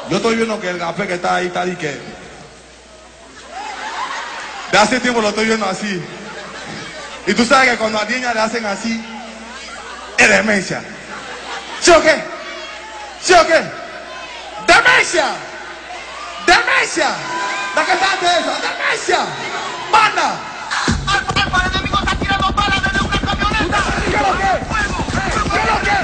Yo estoy viendo que el café que está ahí está y que... De hace tiempo lo estoy viendo así. Y tú sabes que cuando a niña le hacen así, es demencia. ¿Sí o qué? ¿Sí o qué? ¡Demencia! ¡Demencia! ¿De qué está de eso? ¡Demencia! ¡Manda! Alfa enemigo está tirando balas desde una camioneta. ¿Qué es lo que? ¿Qué es lo que?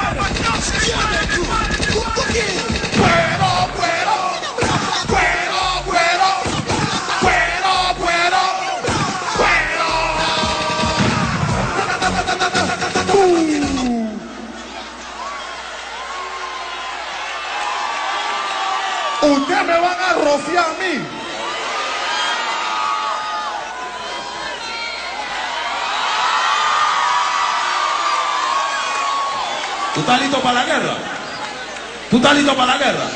Ustedes me van a rociar a mí. ¿Tú estás listo para la guerra? ¿Tú estás listo para la guerra?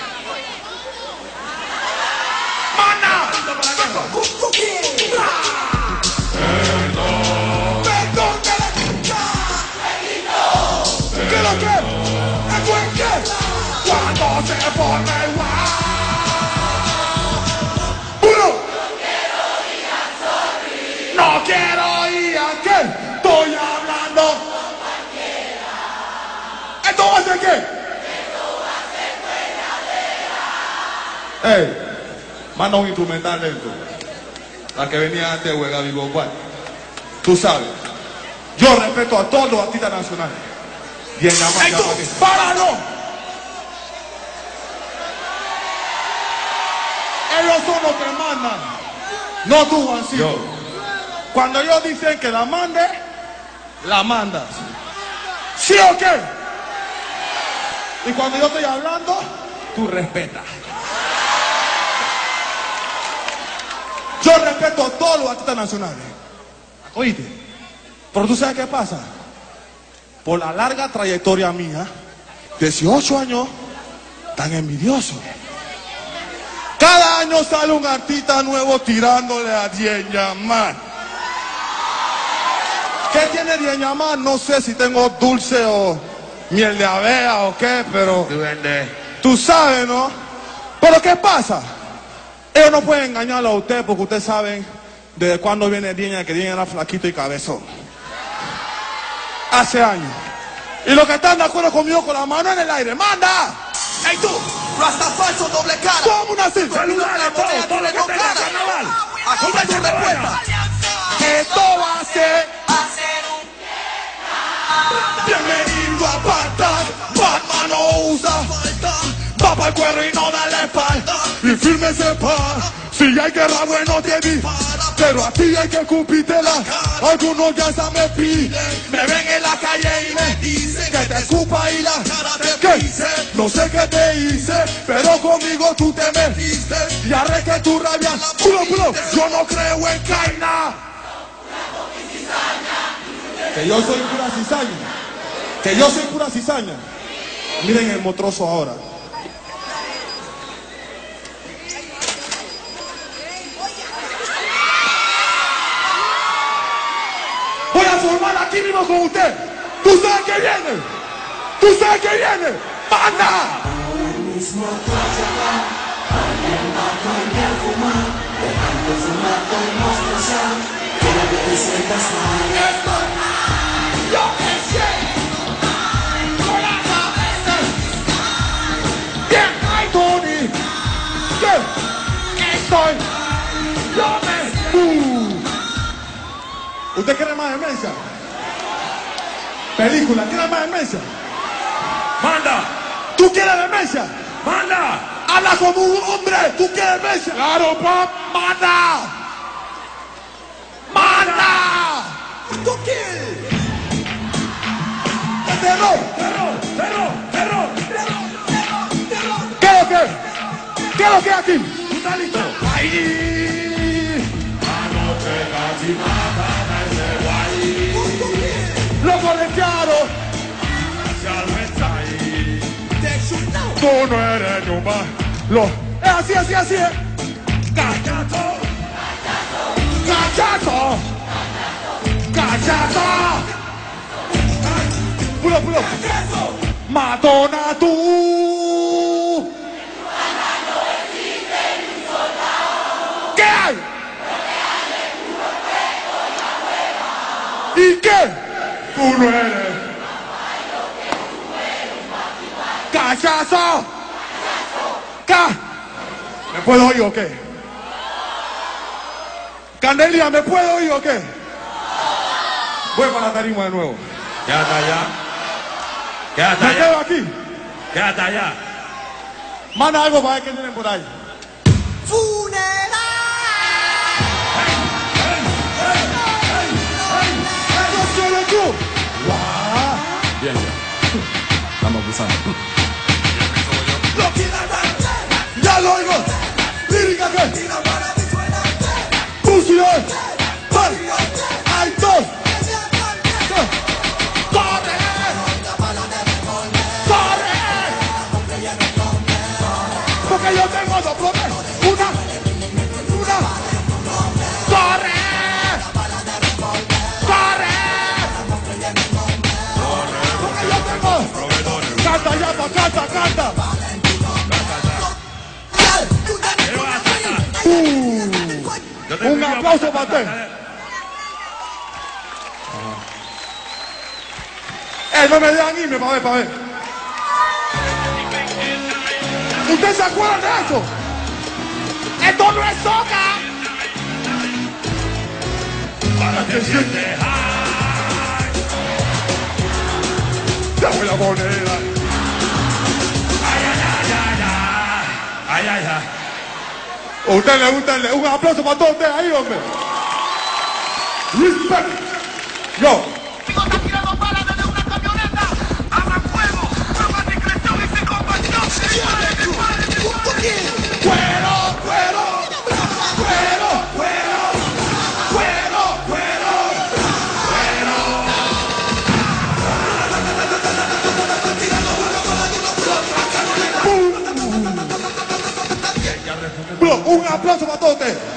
¡Mana! ¿Listo para la guerra? ¡Perdón de la chica! ¿Qué es lo que? ¿Es buen qué? Cuando se pone guau. ¡Uno! No quiero ir a qué. Estoy hablando. ¿Esto va a ser qué? Ey, manda un instrumental lento. La que venía antes, juega vivo igual. Tú sabes. Yo respeto a todos los artistas nacionales. Y en la manga. ¡Páralo! Ellos son los que mandan. No tú, Juancito. Cuando ellos dicen que la mande, la mandas. ¿Sí o qué? Y cuando yo estoy hablando, tú respetas. Yo respeto a todos los artistas nacionales. ¿Oíste? Pero tú sabes qué pasa. Por la larga trayectoria mía, 18 años, tan envidioso. Cada año sale un artista nuevo tirándole a Dieñamán. ¿Qué tiene Dieñamán? No sé si tengo dulce o miel de abeja o qué, pero tú sabes, ¿no? Pero ¿qué pasa? Ellos no pueden engañarlo a usted porque ustedes saben desde cuándo viene Dieña, que Dieña era flaquito y cabezón. Hace años. Y los que están de acuerdo conmigo con la mano en el aire, ¡manda! ¡Ey tú! ¡Rasta falso, doble cara! ¿Cómo una así? Saludale a todos, todo lo que tenga carnaval. Aquí está tu respuesta. Esto va a ser bienvenido a Batman. Batman no usa, va para el cuero y no da la espalda. Y firme se para. Si hay guerra, bueno te vi. Pero a ti hay que escupírtela. Algunos ya se me piden. Me ven en la calle y me dicen que te escupa y la cara te pise. No sé qué te hice, pero conmigo tú te metiste. Y arre que tu rabia. Pulo. Yo no creo en Caina. Que yo soy pura cizaña. Que yo soy pura cizaña. Miren el motroso ahora. Voy a formar aquí mismo con usted. ¿Tú sabes que viene? ¿Tú sabes que viene? ¡Manda! Yo me siento con la cabeza. Bien, ay, Tony. ¿Qué? Estoy. Yo me ¿Usted quiere más demencia? Película, ¿quiere más demencia? ¡Manda! ¿Tú quieres demencia? ¡Manda! Habla como un hombre. ¿Tú quieres demencia? Claro, pap. ¡Manda! ¡Manda! ¿Tú quieres? ¡Terror! ¿Qué es lo que? ¿Qué es lo que hay aquí? ¿Tú estás listo? ¡Ahí! Lo colegiaron. Tú no eres ni un malo. Es así, así, así es. Cachazo. Pulo. Madonna tú. qué? Tú no eres. ¡Cachazo! ¿Me puedo oír o qué? Candelia, ¿me puedo oír o qué? Voy para la tarima de nuevo. Quédate allá. Quédate Me allá. quedo aquí. Quédate allá. Manda algo para ver qué tienen por ahí. Bien, bien. Estamos cruzando. Ya lo oigo. Lírica que. Música. Hay dos. Corre. Corre. Porque yo tengo dos promesas. Una. Corre. Corre. Porque yo tengo. Canta, llama, canta. Un aplauso para usted. No me dejan irme para ver. ¿Usted se acuerda de eso? Esto no es soca. Para que siente. Te voy a poner. Ay, ay, ay. A usted le gusta, un aplauso para todos ustedes ahí, hombre. Respect. Yo. Está tirando balas desde una camioneta. Abra fuego. Prueba discreción y sin compasión. Un aplauso para todos ustedes.